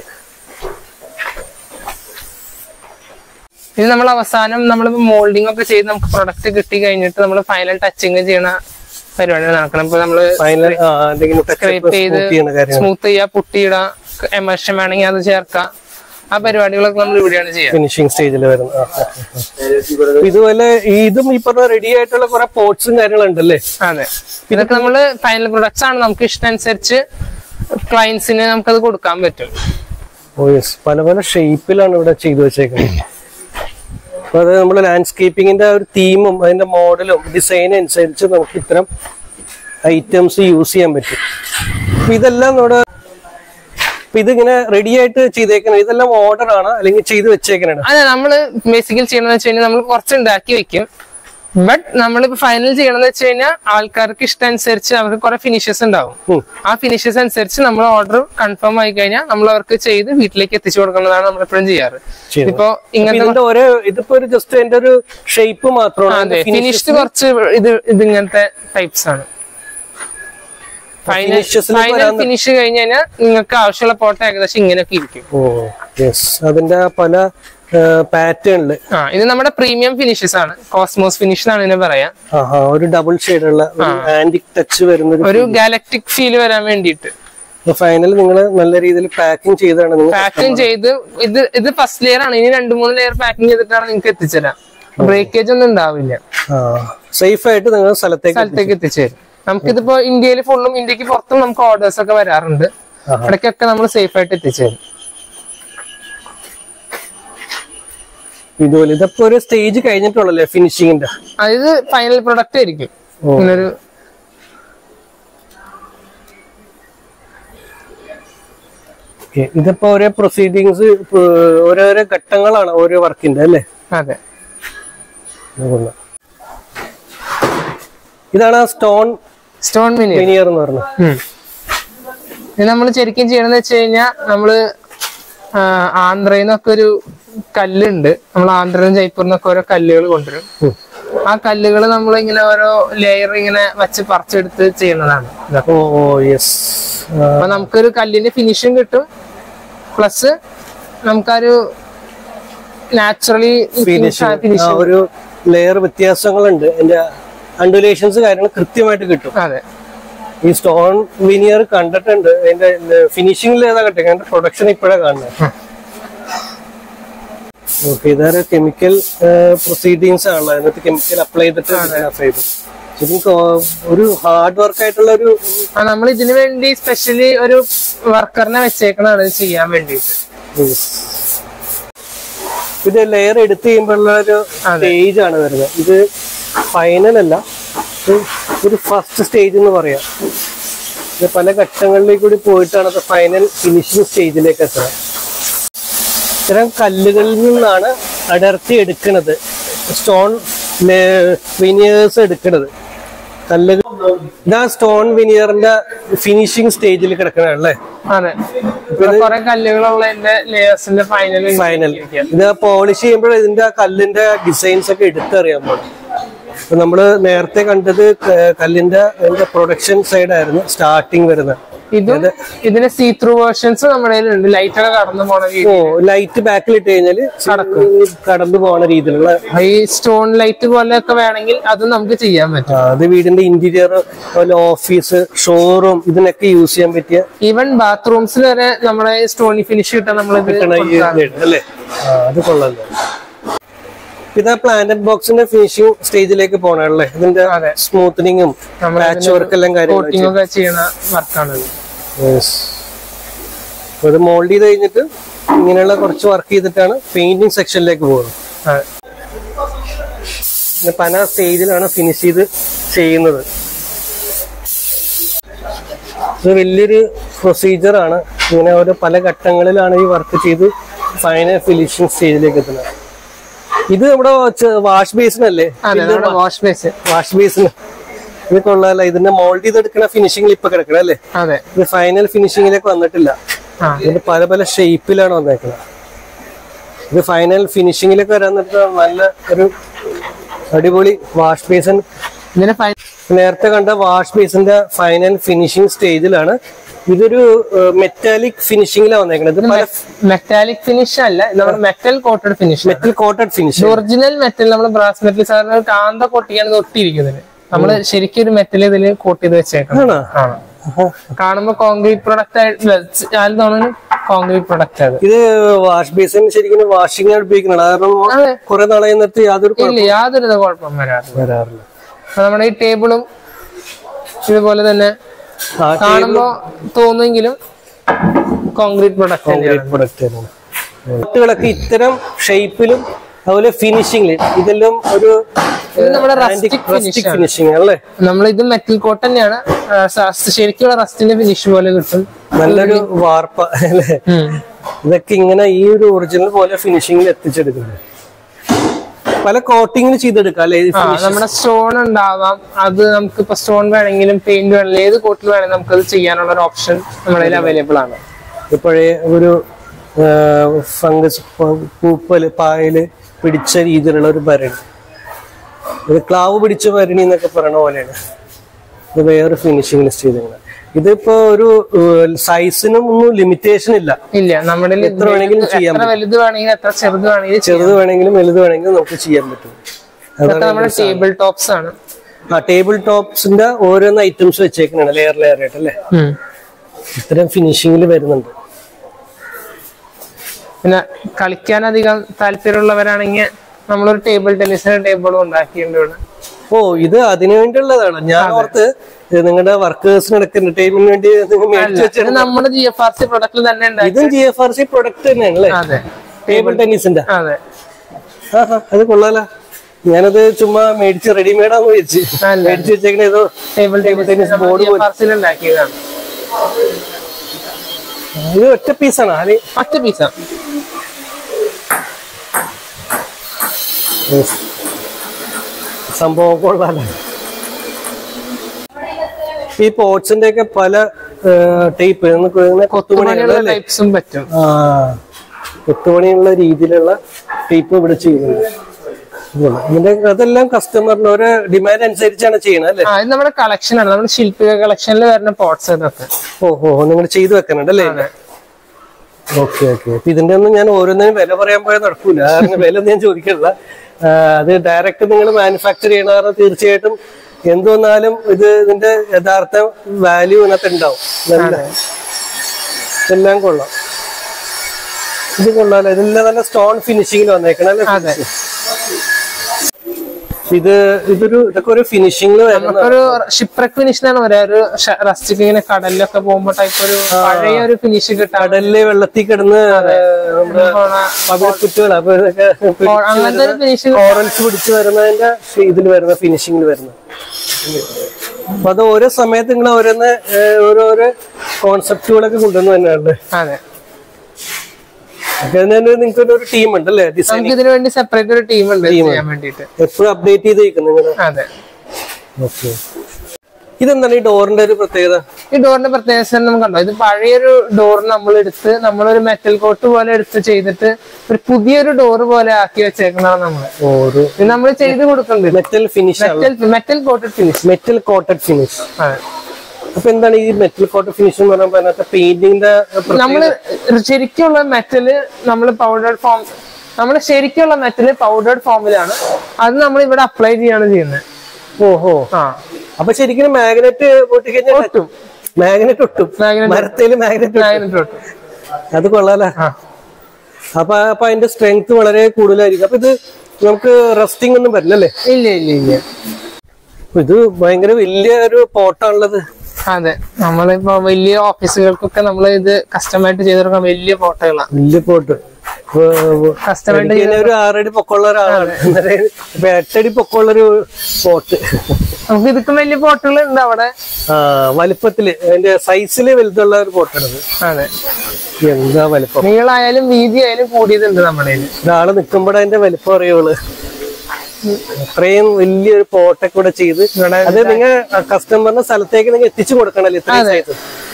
ഇത് നമ്മൾ അവസാനം നമ്മളിപ്പോ മോൾഡിംഗ് ഒക്കെ ചെയ്ത് നമുക്ക് പ്രൊഡക്റ്റ് കിട്ടി കഴിഞ്ഞിട്ട് നമ്മൾ ഫൈനൽ ടച്ചിങ് ചെയ്യണ പരിപാടി നടക്കണം. ഇപ്പൊ നമ്മള് സ്ക്രേപ്പ് ചെയ്ത് സ്മൂത്ത് ചെയ്യാ, പുട്ടിയിടാ, എമർഷൻ വേണമെങ്കിൽ അത് ചേർക്കാം. ആ പരിപാടികളൊക്കെ നമ്മൾ ഇവിടെയാണ് ചെയ്യുക, ഫിനിഷിംഗ് സ്റ്റേജിൽ വരുന്നത്. ഇതുപോലെ ഇതും ഈ പറഞ്ഞ റെഡി ആയിട്ടുള്ള കുറെ പോട്ട്സും കാര്യങ്ങളുണ്ടല്ലേ? അതെ, ഇതൊക്കെ നമ്മള് ഫൈനൽ പ്രൊഡക്ട്സ് ആണ്. നമുക്ക് ഇഷ്ടമനുസരിച്ച് ക്ലയൻസിന് നമുക്കത് കൊടുക്കാൻ പറ്റും. ഓ യെസ്, പല പല ഷേപ്പിലാണ് ഇവിടെ ചെയ്തു വെച്ചേക്കുന്നത്. അപ്പൊ അത് നമ്മുടെ ലാൻഡ്സ്കേപ്പിങ്ങിന്റെ ഒരു തീമും അതിന്റെ മോഡലും ഡിസൈനും അനുസരിച്ച് നമുക്ക് ഇത്തരം ഐറ്റംസ് യൂസ് ചെയ്യാൻ പറ്റും. അപ്പൊ ഇതെല്ലാം നമ്മുടെ ഇതിങ്ങനെ റെഡി ആയിട്ട് ചെയ്തേക്കുന്നത് ഇതെല്ലാം ഓർഡർ ആണ് അല്ലെങ്കിൽ ചെയ്ത് വെച്ചേക്കാനാണ്? അതെ, നമ്മള് ബേസിക്കലി ചെയ്യണമെന്ന് വെച്ച് കഴിഞ്ഞാൽ നമ്മൾ കുറച്ച് ഉണ്ടാക്കി വെക്കും. ബട്ട് നമ്മളിപ്പോ ഫൈനൽ ചെയ്യണമെന്ന് വെച്ച് കഴിഞ്ഞാൽ ആൾക്കാർക്ക് ഇഷ്ടം അനുസരിച്ച് അവർക്ക് കുറെ ഫിനിഷസ് ഉണ്ടാവും. ആ ഫിനിഷസ് അനുസരിച്ച് നമ്മൾ ഓർഡർ കൺഫേം ആയി കഴിഞ്ഞാൽ നമ്മൾ അവർക്ക് ചെയ്ത് വീട്ടിലേക്ക് എത്തിച്ചു കൊടുക്കുന്നതാണ് നമ്മൾ എപ്പോഴും ചെയ്യാറ്. ഇപ്പൊ ഇങ്ങനത്തെ ഒരു ഇതിപ്പോ ഒരു ജസ്റ്റ് എന്റെ ഒരു ഷേപ്പ് മാത്രമാണ്. അതെ, ഫിനിഷ്ഡ് കുറച്ച് ഇത് ഇതിങ്ങനത്തെ ടൈപ്സ് ആണ്. ഫൈനൽ ഫിനിഷ് കഴിഞ്ഞ് കഴിഞ്ഞാൽ നിങ്ങൾക്ക് ആവശ്യമുള്ള പോട്ട് ഏകദേശം ഇങ്ങനെയൊക്കെ ഇരിക്കും. ഓ യെസ്, അതിന്റെ പല പാറ്റേണില്. ആ, ഇത് നമ്മുടെ പ്രീമിയം ഫിനിഷസ് ആണ്. കോസ്മോസ് ഫിനിഷ് എന്നാണ് ഇതിനെ പറയാ. ഒരു ഡബിൾ ഷെയ്ഡ് ഉള്ള ആന്റിക് ടച്ച് വരുന്ന ഒരു ഗാലക്ടിക് ഫീൽ വരാൻ വേണ്ടിയിട്ട് ഫൈനൽ നിങ്ങൾ നല്ല രീതിയിൽ പാക്കിംഗ് ചെയ്താണ്. പാക്കിംഗ് ചെയ്ത് ഇത് ഇത് ഫസ്റ്റ് ലെയർ ആണ്. ഇനി രണ്ട് മൂന്ന് ലെയർ പാക്കിംഗ് ചെയ്തിട്ടാണ് നിങ്ങൾക്ക് എത്തിച്ചേരാം. ബ്രേക്കേജ് ഒന്നും ഉണ്ടാവില്ല. സേഫ് ആയിട്ട് നിങ്ങൾ സ്ഥലത്തേക്ക് സ്ഥലത്തേക്ക് എത്തിച്ചേരും. നമുക്കിതിപ്പോ ഇന്ത്യയിൽ ഫുള്ളും ഇന്ത്യക്ക് പുറത്തും നമുക്ക് ഓർഡേഴ്സ് ഒക്കെ വരാറുണ്ട്. ഇടയ്ക്കൊക്കെ നമ്മൾ സേഫ് ആയിട്ട് എത്തിച്ചേരും. ഇതുപോലെ ഇതിപ്പോ ഒരു സ്റ്റേജ് കഴിഞ്ഞിട്ടുള്ളല്ലേ ഫിനിഷിങ്ങിന്റെ? ഇത് ഫൈനൽ പ്രൊഡക്റ്റ് ആയിരിക്കും. ഇങ്ങനൊരു ഇതിപ്പോ ഓരോ പ്രൊസീഡിങ്സ് ഓരോരോ ഘട്ടങ്ങളാണ് ഓരോ വർക്കിന്റെ അല്ലേ? അതെ. ഇതാണ് സ്റ്റോൺ സ്റ്റോൺ വിനിയർ എന്ന് പറഞ്ഞത്. ഇത് നമ്മൾ ശരിക്കും ചെയ്യണമെന്ന് വെച്ച് കഴിഞ്ഞാൽ നമ്മള് ആന്ധ്രയിൽ നിന്നൊക്കെ ഒരു കല്ലുണ്ട്. നമ്മൾ ആന്ധ്രയിലും ജയ്പൂരിൽ നിന്നൊക്കെ ഓരോ കല്ലുകൾ കൊണ്ടുവരും. ആ കല്ലുകൾ നമ്മൾ ഇങ്ങനെ ഓരോ ലെയർ ഇങ്ങനെ വെച്ച് പറിച്ചെടുത്ത് ചെയ്യുന്നതാണ്. അപ്പൊ നമുക്കൊരു കല്ലിന്റെ ഫിനിഷിങ് കിട്ടും. പ്ലസ് നമുക്കൊരു നാച്ചുറലി ഒരു ലെയർ വ്യത്യാസങ്ങളുണ്ട്. അതിന്റെ അണ്ടുലേഷൻസ് കാര്യങ്ങൾ കൃത്യമായിട്ട് കിട്ടും. അതെ. ഈ സ്റ്റോൺ വിനിയർ കണ്ടിട്ടുണ്ട്. അതിന്റെ ഫിനിഷിംഗിൽ ഏതാ കട്ടെ? അതിന്റെ പ്രൊഡക്ഷൻ ഇപ്പോഴാണ് കാണുന്നത്. ഓക്കെ, ഇതൊരു കെമിക്കൽ പ്രൊസീഡിങ്സ് ആണല്ലോ. അതിനകത്ത് കെമിക്കൽ അപ്ലൈ ചെയ്തിട്ട് ഒരു ഹാർഡ് വർക്ക് ആയിട്ടുള്ള ഒരു നമ്മൾ ഇതിനു വേണ്ടി സ്പെഷ്യലി ഒരു വർക്കറിനെ വെച്ചേക്കണാണ് ഇത് ചെയ്യാൻ വേണ്ടിയിട്ട്. ഇത് ലെയർ എടുത്ത് ചെയ്യുമ്പോഴുള്ള ഒരു സ്റ്റേജ് ആണ് വരുന്നത്. ഇത് ഫൈനൽ അല്ല, ഒരു ഫസ്റ്റ് സ്റ്റേജ് എന്ന് പറയാം. ഇത് പല ഘട്ടങ്ങളിലേക്ക് കൂടി പോയിട്ടാണ് അത് ഫൈനൽ ഫിനിഷിംഗ് സ്റ്റേജിലേക്ക് എത്തുന്നത്. ഇത്തരം കല്ലുകളിൽ നിന്നാണ് അടർത്തി എടുക്കുന്നത് സ്റ്റോൺ വിനിയേഴ്സ് എടുക്കുന്നത്. കല്ലുകൾ ഇതാ സ്റ്റോൺ വിനിയറിന്റെ ഫിനിഷിംഗ് സ്റ്റേജിൽ കിടക്കണല്ലേ? അതെ. കുറെ കല്ലുകളുള്ള ലെയേഴ്സിന്റെ ഫൈനൽ ഫൈനൽ ഇത് പോളിഷ് ചെയ്യുമ്പോൾ ഇതിന്റെ കല്ലിന്റെ ഡിസൈൻസ് ഒക്കെ എടുത്തറിയാൻ പാടില്ല. അപ്പൊ നമ്മള് നേരത്തെ കണ്ടത് കല്ലിന്റെ അതിന്റെ പ്രൊഡക്ഷൻ സൈഡ് ആയിരുന്നു സ്റ്റാർട്ടിങ് വരുന്നത്. ഇതും ഇതിന്റെ സീ ത്രൂ വേർഷൻസ് നമ്മുടെ കയ്യിലുണ്ട്. ലൈറ്റ് ഒക്കെ കടന്നു പോണ ഓ ലൈറ്റ് ബാക്കിൽ ഇട്ട് കഴിഞ്ഞാല് കടന്നു പോണ രീതിയിലുള്ള ഈ സ്റ്റോൺ ലൈറ്റ് പോലെയൊക്കെ വേണമെങ്കിൽ അതും നമുക്ക് ചെയ്യാൻ പറ്റും. അത് വീടിന്റെ ഇന്റീരിയർ, ഓഫീസ്, ഷോറൂം ഇതിനൊക്കെ യൂസ് ചെയ്യാൻ പറ്റിയ ഈവൻ ബാത്റൂംസിൽ വരെ നമ്മുടെ സ്റ്റോണി ഫിനിഷ് കിട്ടാൻ നമ്മൾ അല്ലേ? അത് കൊള്ളാലോ. ഇത് പ്ലാന്റഡ് ബോക്സിന്റെ ഫിനിഷിംഗ് സ്റ്റേജിലേക്ക് പോണല്ലേ? ഇതിന്റെ സ്മൂത്തനിങ്ങും പാച്ച് വർക്ക് എല്ലാം കാര്യങ്ങളൊക്കെ ചെയ്യുന്ന വർക്കാണ്. ഇത് മോൾഡ് ചെയ്ത് കഴിഞ്ഞിട്ട് ഇങ്ങനെയുള്ള കുറച്ച് വർക്ക് ചെയ്തിട്ടാണ് പെയിന്റിംഗ് സെക്ഷനിലേക്ക് പോകുന്നത്. പല സ്റ്റേജിലാണ് ഫിനിഷ് ചെയ്ത് ചെയ്യുന്നത്. ഇത് വലിയൊരു പ്രൊസീജിയറാണ്. ഇങ്ങനെ ഓരോ പല ഘട്ടങ്ങളിലാണ് ഈ വർക്ക് ചെയ്ത് ഫൈനൽ ഫിനിഷിംഗ് സ്റ്റേജിലേക്ക് എത്തുന്നത്. ഇത് നമ്മുടെ വാഷ് ബേസിൻ അല്ലേ? വാഷ് ബേസിൻ വാഷ് ബേസിൻ ഇത് കൊള്ളാല്ല. ഇതിന്റെ മോൾഡ് ചെയ്തെടുക്കുന്ന ഫിനിഷിംഗിൽ ഇപ്പൊ കിടക്കണം അല്ലേ? അതെ. ഇത് ഫൈനൽ ഫിനിഷിംഗിലേക്ക് വന്നിട്ടില്ല. ഇത് പല പല ഷേപ്പിലാണ് വന്നേക്കുന്നത്. ഇത് ഫൈനൽ ഫിനിഷിംഗിലേക്ക് വരാൻ നേരത്ത് നല്ല ഒരു അടിപൊളി വാഷ് ബേസിൻ. നേരത്തെ കണ്ട വാഷ് ബേസിന്റെ ഫൈനൽ ഫിനിഷിംഗ് സ്റ്റേജിലാണ്. ഇതൊരു മെറ്റാലിക് ഫിനിഷിംഗിലാണ് വന്നേക്കുന്നത്. മെറ്റാലിക് ഫിനിഷ് അല്ല, നമ്മുടെ metal coated finish. Metal coated finish. Original metal നമ്മൾ ബ്രാസ് മെറ്റൽ സാധാരണ കാന്ത കൊട്ടിയാണ് ഒട്ടിയിരിക്കുന്നത്. നമ്മള് ശരിക്കും ഒരു മെറ്റൽ ഇതിൽ കോട്ട് ചെയ്ത് വെച്ചേക്കണം. കാണുമ്പോ കോൺക്രീറ്റ് പ്രൊഡക്റ്റ് ആയിട്ട് കോൺക്രീറ്റ് പ്രൊഡക്റ്റ് അത്. ഇത് വാഷ് ബേസിൻ ശരിക്കും വാഷിംഗ് ഉപയോഗിക്കുന്നത് കുറെ നാളെ നിർത്തി യാതൊരു ഇല്ല, യാതൊരു കുഴപ്പം വരാറില്ല വരാറില്ല നമ്മുടെ ഈ ടേബിളും ഇതുപോലെ തന്നെ കാണുമ്പോ തോന്നുമെങ്കിലും കോൺക്രീറ്റ് പ്രൊഡക്റ്റുകളൊക്കെ ഇത്തരം ഷേപ്പിലും അതുപോലെ ഫിനിഷിംഗിലും ഇതെല്ലാം ഒരു ഫിനിഷിംഗ് അല്ലേ? നമ്മളിത് മെറ്റൽ കോട്ട് തന്നെയാണ്. ശരിക്കുള്ള റസ്റ്റിന്റെ ഫിനിഷ് പോലെ കിട്ടും. നല്ലൊരു വാർപ്പ അല്ലേ? ഇതൊക്കെ ഇങ്ങനെ ഈ ഒരു ഒറിജിനൽ പോലെ ഫിനിഷിംഗിൽ എത്തിച്ചെടുക്കുന്നത്. പല കോട്ടിങ്ങിൽ ചെയ്തെടുക്കാം അല്ലെ? നമ്മുടെ സ്റ്റോൺ ഉണ്ടാവാം. അത് നമുക്ക് ഇപ്പൊ സ്റ്റോൺ വേണമെങ്കിലും പെയിന്റ് വേണമെങ്കിലും ഏത് കോട്ടിൽ വേണമെങ്കിലും നമുക്ക് അത് ചെയ്യാനുള്ള ഒരു ഓപ്ഷൻ നമ്മുടെ കയ്യിൽ അവൈലബിൾ ആണ്. ഇപ്പോഴേ ഒരു ഫംഗസ് പൂപ്പല് പായല് പിടിച്ച രീതിയിലുള്ള ഒരു ഭരണി, ഇത് ക്ലാവ് പിടിച്ച ഭരണി എന്നൊക്കെ പറയണ പോലെയാണ്. ഇത് വേറെ ഫിനിഷിംഗ് ലിസ്റ്റ് ചെയ്തിങ്ങനെ. ഇതിപ്പോ ഒരു സൈസിനും ഒന്നും ലിമിറ്റേഷൻ ഇല്ല. ഇല്ല, നമ്മുടെ എത്ര വേണമെങ്കിലും ചെയ്യാം. വലുത് വേണമെങ്കിൽ എത്ര ചെറുത് വേണമെങ്കിലും ചെറുത് വേണമെങ്കിലും വലുത് വേണമെങ്കിലും നമുക്ക് ചെയ്യാൻ പറ്റും. നമ്മുടെ ടേബിൾ ടോപ്സ് ആണ്. ആ ടേബിൾ ടോപ്സിന്റെ ഓരോന്ന് ഐറ്റംസ് വെച്ചേക്കാണ് ലെയർ ലെയർ ആയിട്ട് അല്ലേ? ഇത്തരം ഫിനിഷിംഗിൽ വരുന്നുണ്ട്. പിന്നെ കളിക്കാൻ അധികം താല്പര്യമുള്ളവരാണെങ്കിൽ നമ്മളൊരു ടേബിൾ ടെന്നീസിന്റെ ടേബിളും ഉണ്ടാക്കിയിട്ടുണ്ട് ഇവിടെ. ഓ ഇത് അതിനു വേണ്ടിയുള്ളതാണ്. ഞാൻ ഓർത്ത് നിങ്ങളുടെ വർക്കേഴ്സിന് എന്റർടൈൻമെന്റിന് വേണ്ടി മേടിച്ചു വെച്ചാൽ നമ്മുടെ ജി എഫ് ആർ സി പ്രൊഡക്റ്റിൽ തന്നെ ഇതും G F R C product തന്നെയാണല്ലേ? അതെ, ടേബിൾ ടെന്നീസിന്റെ. അതെ, അത് കൊള്ളാലോ. ഞാനത് ചുമ്മാ മേടിച്ച് റെഡിമെയ്ഡാന്ന് വെച്ച് മേടിച്ചു വെച്ചേക്കണ ഏതോ ടേബിൾ ടേബിൾ ടെന്നീസ് ബോർഡ് ഉണ്ടാക്കിയതാണ്. ഇത് ഒറ്റ പീസാണ്? അത് ഒറ്റ പീസാ. സംഭവം കൊള്ളാലോ. ഈ പോട്ട്സിന്റെ ഒക്കെ പല ടൈപ്പ് കൊത്തുപണിയുള്ള ടൈപ്സും പറ്റും. ആ കൊത്തുപണിയുള്ള രീതിയിലുള്ള ടൈപ്പ് ഇവിടെ ചെയ്യുന്നുണ്ട്. ഇതിന്റെ അതെല്ലാം കസ്റ്റമറിന് ഒരു ഡിമാൻഡ് അനുസരിച്ചാണ് ചെയ്യണത് അല്ലേ? ഇത് നമ്മുടെ കളക്ഷൻ ആണ്, നമ്മുടെ ശില്പിക കളക്ഷനിൽ വരുന്ന പോട്ട്സ് ഇതൊക്കെ. ഓഹോ, നിങ്ങൾ ചെയ്തു വെക്കുന്നുണ്ട് അല്ലേ? Okay okay. അപ്പൊ ഇതിന്റെ ഒന്നും ഞാൻ ഓരോന്നിനും വില പറയാൻ പോയാൽ നടക്കൂല. കാരണം വില ഒന്നും ഞാൻ ചോദിക്കില്ല. അത് ഡയറക്റ്റ് നിങ്ങൾ മാനുഫാക്ചർ ചെയ്യണ കാരണം തീർച്ചയായിട്ടും എന്ത് വന്നാലും ഇത് ഇതിന്റെ യഥാർത്ഥ വാല്യൂ ഇതിനകത്ത് ഉണ്ടാവും. ഇതെല്ലാം കൊള്ളാം. ഇത് കൊള്ളാലോ. ഇതെല്ലാം നല്ല സ്റ്റോൺ ഫിനിഷിങ്ങിൽ വന്നേക്കണല്ലേ? ഇത് ഇതൊരു ഇതൊക്കെ ഒരു ഫിനിഷിംഗിൽ ഒരു ഷിപ്രക് ഫിനിഷിനാണ് പറയാ. ഒരു റസ്റ്റിക് ഇങ്ങനെ കടലിലൊക്കെ പോകുമ്പോ ടൈപ്പ് ഒരു പഴയ ഒരു ഫിനിഷ് കിട്ടും. കടലില് വെള്ളത്തിൽ കിടന്ന് കുറ്റുകൾ അപ്പൊ ഇതൊക്കെ അങ്ങനത്തെ ഒരു ഫിനിഷ് കോറൽസ് പിടിച്ച് വരുന്നതിന്റെ ഇതിൽ വരുന്ന ഫിനിഷിങ്ങിൽ വരുന്ന. അപ്പൊ അത് ഓരോ സമയത്ത് നിങ്ങൾ ഓരോന്ന് ഓരോരോ കോൺസെപ്റ്റുകളൊക്കെ കൊണ്ടുവന്ന് തന്നെയാണ്. അതെ, നിങ്ങൾക്ക് ഒരു ടീം ഉണ്ട് അല്ലേ? ഇതിനു വേണ്ടി സെപ്പറേറ്റ് ഒരു ടീം ഉണ്ട് ചെയ്യാൻ വേണ്ടിട്ട്. എപ്പോഴും അപ്ഡേറ്റ് ചെയ്തേക്കും നിങ്ങൾ? അതെ. ഓക്കെ. ഇതെന്താണ് ഈ ഡോറിന്റെ ഒരു പ്രത്യേകത? ഈ ഡോറിന്റെ പ്രത്യേകത നമുക്ക് കണ്ടോ, ഇത് പഴയൊരു ഡോർ നമ്മൾ എടുത്ത് നമ്മളൊരു മെറ്റൽ കോട്ട് പോലെ എടുത്ത് ചെയ്തിട്ട് ഒരു പുതിയൊരു ഡോർ പോലെ ആക്കി വെച്ചേക്കുന്നതാണ് നമ്മള്. ഇത് നമ്മൾ ചെയ്ത് കൊടുക്കുന്നുണ്ട്. Metal finish, metal coated finish. Metal coated finish. അതെ. അപ്പൊ എന്താണ് ഈ മെറ്റൽ കോട്ടഡ് ഫിനിഷ് എന്ന് പറയുമ്പോൾ പെയിന്റിന്റെ? നമ്മള് ശരിക്കുള്ള മെറ്റല് നമ്മള് പൗഡേർഡ് ഫോം നമ്മള് ശരിക്കുള്ള മെറ്റല് പൗഡേർഡ് ഫോമിലാണ്. അത് നമ്മൾ ഇവിടെ അപ്ലൈ ചെയ്യാണ് ചെയ്യുന്നത്. ഓഹോ. ആ അപ്പൊ ശരിക്കും മാഗ്നറ്റ് പൊട്ടിക്കഴിഞ്ഞാൽ ഒട്ടും മാഗ്നറ്റ് ഒട്ടും മരത്തേല് മാഗ്നറ്റ് മാഗ്നറ്റ് ഒട്ടും. അത് കൊള്ളാലോ. അപ്പൊ അപ്പൊ അതിന്റെ സ്ട്രെങ്ത് വളരെ കൂടുതലായിരിക്കും. അപ്പൊ ഇത് നമുക്ക് റസ്റ്റിംഗ് ഒന്നും വരില്ലല്ലേ? ഇല്ല ഇല്ല ഇല്ല. ഇത് ഭയങ്കര വലിയ ഒരു പോട്ടാണുള്ളത്. അതെ, നമ്മളിപ്പോ വലിയ ഓഫീസുകൾക്കൊക്കെ നമ്മൾ ഇത് കസ്റ്റമായിട്ട് ചെയ്ത് കൊടുക്കാൻ വലിയ പോട്ടുകളാണ്. വലിയ പോട്ട് കസ്റ്റമായിട്ട് ഒരു ആറടി പൊക്കമുള്ള ഒരാളാണ്. എട്ടടി പൊക്കമുള്ള ഒരു പോട്ട്. നമുക്ക് ഇതൊക്കെ വലിയ പോട്ടുകൾ ഉണ്ട് അവിടെ. ആ വലിപ്പത്തില് അതിന്റെ സൈസില് വലുതുള്ള ഒരു പോട്ടാണത്. അതെ, എന്താ വലിപ്പം! നീളായാലും വീതി ആയാലും കൂടിയതുണ്ട് നമ്മുടെ. ഒരാള് നിക്കുമ്പോഴേ അതിന്റെ വലിപ്പം അറിയുള്ളൂ. അത്രയും വലിയൊരു പോട്ടൊക്കെ കൂടെ ചെയ്ത് അത് നിങ്ങൾ കസ്റ്റമറിന്റെ സ്ഥലത്തേക്ക് നിങ്ങൾ എത്തിച്ചു കൊടുക്കണല്ലോ ഇത്രയും സൈസ്.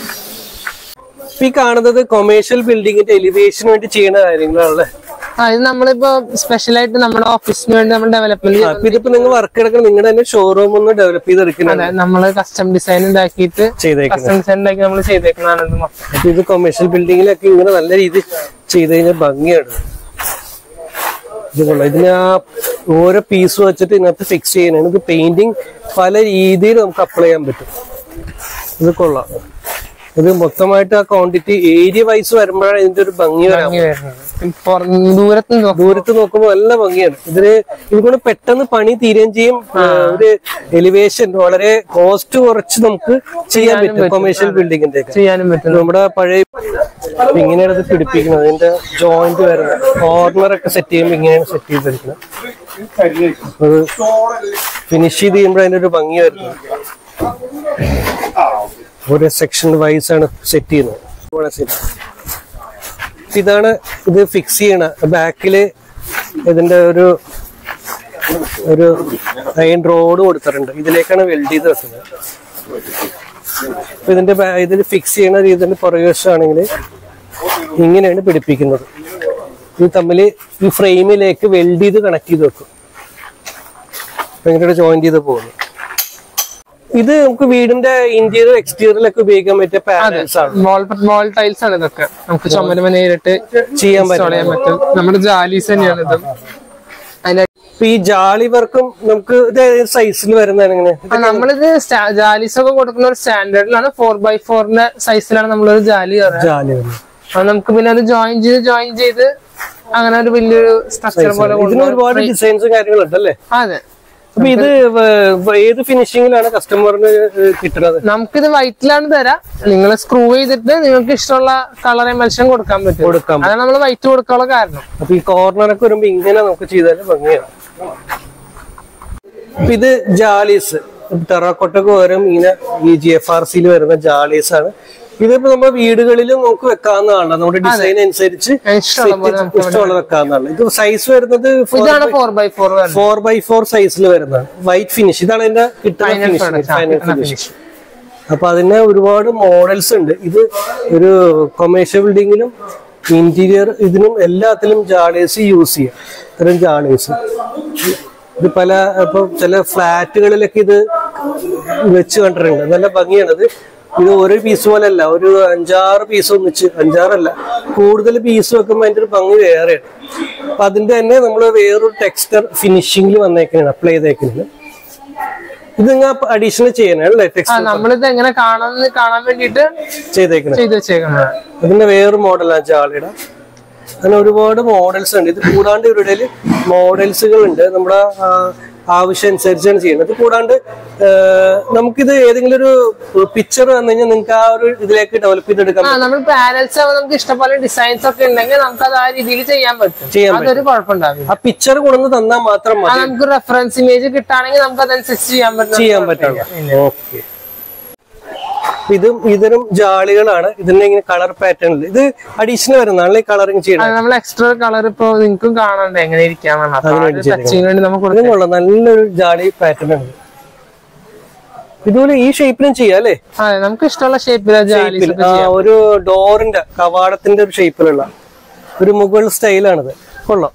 ഈ കാണുന്നത് കൊമേഴ്ഷ്യൽ ബിൽഡിങ്ങിന്റെ എലിവേഷന് വേണ്ടി ചെയ്യുന്ന കാര്യങ്ങളാണല്ലേ? ആ ഇത് നമ്മളിപ്പോ സ്പെഷ്യലായിട്ട് നമ്മുടെ ഓഫീസിന് വേണ്ടി നമ്മൾ ഡെവലപ്മെന്റ്. ഇതിപ്പോ നിങ്ങൾ വർക്ക് എടുക്കണം, നിങ്ങളുടെ തന്നെ ഷോറൂം ഒന്ന് ഡെവലപ്പ് ചെയ്തെടുക്കുന്നത്. നമ്മള് കസ്റ്റം ഡിസൈൻ ഉണ്ടാക്കിയിട്ട് കസ്റ്റം ഡിസൈൻ ഉണ്ടാക്കി നമ്മൾ ചെയ്തേക്കുന്നതാണ്. അപ്പൊ ഇത് കൊമേഴ്ഷ്യൽ ബിൽഡിങ്ങിലൊക്കെ ഇങ്ങനെ നല്ല രീതിയിൽ ചെയ്ത് കഴിഞ്ഞാൽ ഭംഗിയാണ്. ഇത് കൊള്ളാം. ഇതിന് ആ ഓരോ പീസ് വെച്ചിട്ട് ഇതിനകത്ത് ഫിക്സ് ചെയ്യണം. നമുക്ക് പെയിന്റിങ് പല രീതിയിൽ നമുക്ക് അപ്ലൈ ചെയ്യാൻ പറ്റും. ഇത് കൊള്ളാം. ഇത് മൊത്തമായിട്ട് ആ ക്വാണ്ടിറ്റി ഏരിയ വൈസ് വരുമ്പോഴാണ് ഇതിന്റെ ഒരു ഭംഗി ദൂരത്ത് ദൂരത്ത് നോക്കുമ്പോൾ നല്ല ഭംഗിയാണ്. ഇതിന് ഇതുകൊണ്ട് പെട്ടെന്ന് പണി തീരുകയും ചെയ്യും. ഒരു എലിവേഷൻ വളരെ കോസ്റ്റ് കുറച്ച് നമുക്ക് ചെയ്യാൻ പറ്റും. കൊമേഴ്ഷ്യൽ ബിൽഡിങ്ങിന്റെ ചെയ്യാനും പറ്റും. നമ്മുടെ പഴയ ഇങ്ങനെയാണ് ഇത് പിടിപ്പിക്കുന്നത്. അതിന്റെ ജോയിന്റ് വരുന്നത് കോർണറൊക്കെ സെറ്റ് ചെയ്യുമ്പോൾ ഇങ്ങനെയാണ് സെറ്റ് ചെയ്തിരിക്കുന്നത്. അത് ഫിനിഷ് ചെയ്ത് ചെയ്യുമ്പോൾ അതിന്റെ ഒരു ഭംഗി വരുന്നത്. ഓരോ സെക്ഷൻ വൈസ് ആണ് സെറ്റ് ചെയ്യുന്നത്. ഇതാണ് ഇത് ഫിക്സ് ചെയ്യണ ബാക്കില്. ഇതിന്റെ ഒരു ഒരു അയൺ റോഡ് കൊടുത്തിട്ടുണ്ട്. ഇതിലേക്കാണ് വെൽഡ് ചെയ്ത് വെക്കുന്നത്. ഇതിന്റെ ഇതിൽ ഫിക്സ് ചെയ്യണ രീതിന്റെ പുറകുവശമാണെങ്കിൽ ഇങ്ങനെയാണ് പിടിപ്പിക്കുന്നത്. ഇത് തമ്മിൽ ഈ ഫ്രെയിമിലേക്ക് വെൽഡ് ചെയ്ത് കണക്ട് ചെയ്ത് വെക്കും. ഇങ്ങനെ ജോയിന്റ് ചെയ്ത് പോകുന്നു. ഇത് നമുക്ക് വീടിന്റെ ഇന്റീരിയർ എക്സ്റ്റീരിയറിലൊക്കെ ഉപയോഗിക്കാൻ പറ്റിയ പാനൽസ് ആണ്. വാൾ ടൈൽസ് ആണ് ഇതൊക്കെ. നമുക്ക് ചുമരുമ നേരിട്ട് ചെയ്യാൻ പറ്റും. നമ്മുടെ ജാലീസ് തന്നെയാണ് ഇത്. ഈ ജാലി വർക്കും നമുക്ക് സൈസിൽ വരുന്നതാണ്. നമ്മളിത് ജാലീസ് ഒക്കെ കൊടുക്കുന്ന ഒരു സ്റ്റാൻഡേർഡിലാണ്. ഫോർ ബൈ ഫോറിന്റെ സൈസിലാണ് നമ്മളൊരു ജാലി ജാലി നമുക്ക് പിന്നെ അത് ജോയിൻ ചെയ്ത് ജോയിൻ ചെയ്ത് അങ്ങനെ ഒരു വലിയൊരു സ്ട്രക്ചർ പോലെ ഇതിന് ഒരുപാട് ഡിസൈൻസും കാര്യങ്ങളുണ്ട് അല്ലേ? അതെ. അപ്പൊ ഇത് ഏത് ഫിനിഷിങ്ങിലാണ് കസ്റ്റമറിന് കിട്ടുന്നത്? നമുക്കിത് വൈറ്റിലാണ് തരാം. നിങ്ങൾ സ്ക്രൂ ചെയ്തിട്ട് നിങ്ങൾക്ക് ഇഷ്ടമുള്ള കളർ എമൽഷൻ കൊടുക്കാൻ പറ്റും. കൊടുക്കാം. അതാണ് നമ്മൾ വൈറ്റ് കൊടുക്കാനുള്ള കാരണം. അപ്പൊ ഈ കോർണറൊക്കെ വരുമ്പോ ഇങ്ങനെ നമുക്ക് ചെയ്താലും ഭംഗിയാണ്. അപ്പൊ ഇത് ജാലീസ് ടെറാക്കോട്ടൊക്കെ വരും ഇങ്ങനെ ഈ ജി എഫ് ആർ സിയിൽ വരുന്ന ജാലീസ് ആണ്. ഇതിപ്പോ നമ്മുടെ വീടുകളിലും നമുക്ക് വെക്കാവുന്നതാണ്. നമ്മുടെ ഡിസൈൻ അനുസരിച്ച് ഇഷ്ടമുള്ള വെക്കാവുന്നതാണ്. ഇത് സൈസ് വരുന്നത് ഫോർ ബൈ ഫോർ സൈസിൽ വരുന്നതാണ്. വൈറ്റ് ഫിനിഷ് ഇതാണ് ഇതിന്റെ കിട്ടുന്ന ഫൈനൽ ഫിനിഷ്. അപ്പൊ അതിന് ഒരുപാട് മോഡൽസ് ഉണ്ട്. ഇത് ഒരു കൊമേഴ്ഷ്യൽ ബിൽഡിങ്ങിലും ഇന്റീരിയർ ഇതിനും എല്ലാത്തിലും ജാളേഴ്സ് യൂസ് ചെയ്യാം. ഇത്തരം ജാളേഴ്സ് ഇത് പല ഇപ്പൊ ചില ഫ്ലാറ്റുകളിലൊക്കെ ഇത് വെച്ച് കണ്ടിട്ടുണ്ട്. നല്ല ഭംഗിയാണത്. ഇത് ഒരു പീസ് പോലെ അല്ല, ഒരു അഞ്ചാറ് പീസ് ഒന്നിച്ച്, അഞ്ചാറല്ല കൂടുതൽ പീസ് വെക്കുമ്പോൾ അതിന്റെ ഒരു ഭംഗി വേറെയാണ്. അപ്പൊ അതിന്റെ തന്നെ നമ്മൾ വേറൊരു ടെക്സ്ചർ ഫിനിഷിംഗിൽ വന്നേക്കാണ് അപ്ലൈ ചെയ്തേക്കുന്നത്. ഇത് നിങ്ങൾ അഡീഷണൽ ചെയ്യാനല്ലേ ടെക്സ്ചർ? നമ്മളിത് എങ്ങനെ കാണാൻ കാണാൻ വേണ്ടിട്ട് ചെയ്തേക്കുന്നത് ചെയ്ത് വെച്ചേക്കുന്നത്. അതിന്റെ വേറൊരു മോഡലാണ് ജാളിയുടെ. അങ്ങനെ ഒരുപാട് മോഡൽസ് ഉണ്ട്. ഇത് കൂടാണ്ട് ഇവരുടെ മോഡൽസുകൾ ഉണ്ട്. നമ്മുടെ ആവശ്യം അനുസരിച്ചാണ് ചെയ്യുന്നത്. കൂടാണ്ട് നമുക്കിത് ഏതെങ്കിലും ഒരു പിക്ചർ വന്നു കഴിഞ്ഞാൽ നിങ്ങൾക്ക് ആ ഒരു ഇതിലേക്ക് ഡെവലപ്പ് ചെയ്തെടുക്കാം. നമ്മൾ പാനൽസ് നമുക്ക് ഇഷ്ടംപോലെ ഡിസൈൻസ് ഒക്കെ ഉണ്ടെങ്കിൽ നമുക്ക് അത് ആ രീതിയിൽ ചെയ്യാൻ പറ്റും. അതൊരു കുഴപ്പമുണ്ടാവില്ല. ആ പിക്ചർ കൊണ്ടു തന്നാൽ മാത്രം മതി. നമുക്ക് റെഫറൻസ് ഇമേജ് കിട്ടുകയാണെങ്കിൽ നമുക്ക് അതനുസരിച്ച് ചെയ്യാൻ പറ്റും ചെയ്യാൻ പറ്റില്ല. ഓക്കെ. ഇതും ഇതിനും ജാളികളാണ്. ഇതിന്റെ ഇങ്ങനെ കളർ പാറ്റേണിൽ ഇത് അഡീഷണൽ വരുന്നതാണ് കളറിങ് ചെയ്യണം. നമ്മൾ എക്സ്ട്രാ കളർ ഇപ്പൊ നിങ്ങൾക്കും കാണണ്ട എങ്ങനെ ഇരിക്കാന്നാണ്. നല്ലൊരു ജാളി പാറ്റേൺ ആണ്. ഇതുപോലെ ഈ ഷേപ്പിലും ചെയ്യാം അല്ലേ? അതെ, നമുക്ക് ഇഷ്ടമുള്ള ഷേപ്പിൽ ഒരു ഡോറിന്റെ കവാടത്തിന്റെ ഒരു ഷേപ്പിലുള്ള ഒരു മുകൾ സ്റ്റൈലാണിത്. കൊള്ളാം.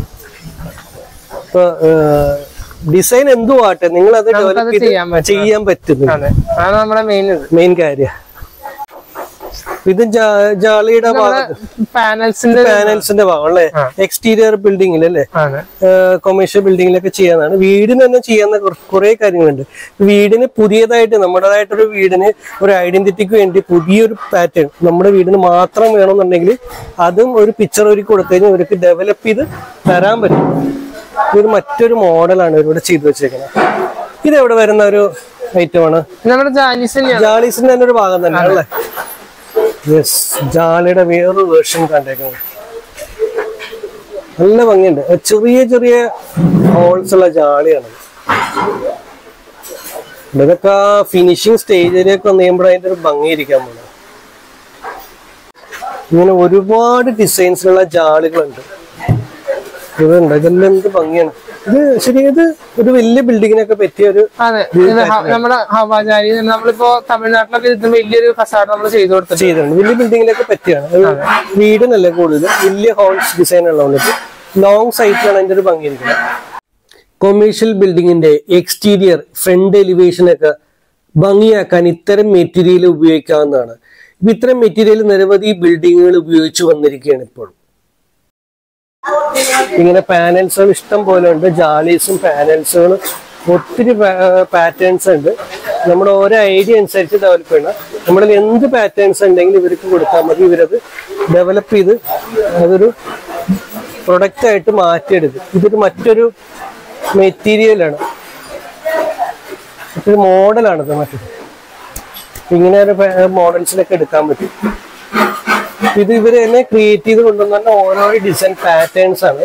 ഇപ്പൊ ഡിസൈൻ എന്തു ആട്ടെ നിങ്ങൾ അത് ഡെവലപ്പ് ചെയ്യാൻ പറ്റുന്നു. മെയിൻ കാര്യം ഇത് ജാളിയുടെ പാനൽസിന്റെ പാനൽസിന്റെ ഭാഗം അല്ലെ? എക്സ്റ്റീരിയർ ബിൽഡിംഗിൽ അല്ലെ, കൊമേഴ്ഷ്യൽ ബിൽഡിങ്ങിലൊക്കെ ചെയ്യാനാണ്. വീടിന് തന്നെ ചെയ്യാവുന്ന കുറെ കാര്യങ്ങളുണ്ട്. വീടിന് പുതിയതായിട്ട് നമ്മുടേതായിട്ടൊരു വീടിന് ഒരു ഐഡന്റിറ്റിക്ക് വേണ്ടി പുതിയൊരു പാറ്റേൺ നമ്മുടെ വീടിന് മാത്രം വേണമെന്നുണ്ടെങ്കിൽ അതും ഒരു പിക്ചർ ഒരുക്കി കൊടുത്തു കഴിഞ്ഞാൽ ഇവർക്ക് ഡെവലപ്പ് ചെയ്ത് തരാൻ പറ്റും. ഇത് മറ്റൊരു മോഡലാണ് ഇവിടെ ചെയ്തു വെച്ചേക്കുന്നത്. ഇത് എവിടെ വരുന്ന ഒരു ഐറ്റമാണ്? ജാലീസിന്റെ തന്നെ ഒരു ഭാഗം തന്നെ അല്ലേ? യെസ്, ജാളിയുടെ വേറൊരു വേർഷൻ കണ്ടേക്കുന്നത്. നല്ല ഭംഗിയുണ്ട്. ചെറിയ ചെറിയ ഹോൾസ് ഉള്ള ജാളിയാണ്. ഇതൊക്കെ ഫിനിഷിങ് സ്റ്റേജിലേക്ക് വന്നു കഴിയുമ്പോൾ അതിന്റെ ഒരു ഭംഗിയിരിക്കാൻ പോകുന്നത്. ഇങ്ങനെ ഒരുപാട് ഡിസൈൻസിലുള്ള ജാളികളുണ്ട്. ഇതുണ്ട്. ഇതെല്ലാം എന്ത് ഭംഗിയാണ്. ഇത് ശരി, ഇത് ഒരു വലിയ ബിൽഡിങ്ങിനൊക്കെ പറ്റിയ ഒരു നമ്മുടെ ഹവാജാരി നമ്മളിപ്പോ തമിഴ്നാട്ടിലൊക്കെ വലിയൊരു ഫസാഡ് നമ്മൾ ചെയ്തു കൊടുത്തു ചെയ്തിട്ടുണ്ട്. വലിയ ബിൽഡിങ്ങിലൊക്കെ പറ്റിയാണ്. വീടിനല്ലേ കൂടുതൽ വലിയ ഹോൾസ് ഡിസൈൻ ഉള്ളത്. ലോങ് സൈറ്റിലാണ് അതിന്റെ ഒരു ഭംഗിയിരിക്കുന്നത്. കൊമേഴ്ഷ്യൽ ബിൽഡിങ്ങിന്റെ എക്സ്റ്റീരിയർ ഫ്രണ്ട് എലിവേഷൻ ഒക്കെ ഭംഗിയാക്കാൻ ഇത്തരം മെറ്റീരിയൽ ഉപയോഗിക്കാവുന്നതാണ്. ഇത്തരം മെറ്റീരിയൽ നിരവധി ബിൽഡിങ്ങുകൾ ഉപയോഗിച്ചു വന്നിരിക്കുകയാണ് ഇപ്പോൾ. ഇങ്ങനെ പാനൽസുകൾ ഇഷ്ടം പോലെ ഉണ്ട്. ജാലീസും പാനൽസുകളും ഒത്തിരി പാറ്റേൺസ് ഉണ്ട്. നമ്മുടെ ഓരോ ഐഡിയ അനുസരിച്ച് ഡെവലപ്പ് ചെയ്യണം. നമ്മളിൽ എന്ത് പാറ്റേൺസ് ഉണ്ടെങ്കിലും ഇവർക്ക് കൊടുത്താൽ മതി. ഇവരത് ഡെവലപ്പ് ചെയ്ത് അതൊരു പ്രൊഡക്റ്റ് ആയിട്ട് മാറ്റിയെടുക്കും. ഇതൊരു മറ്റൊരു മെറ്റീരിയലാണ്, മറ്റൊരു മോഡലാണിത്. മറ്റൊരു ഇങ്ങനെ ഒരു മോഡൽസിലൊക്കെ എടുക്കാൻ പറ്റും. ഇത് ഇവര് തന്നെ ക്രിയേറ്റ് ചെയ്ത് കൊണ്ടുവന്ന ഓരോ ഡിസൈൻ പാറ്റേൺസ് ആണ്.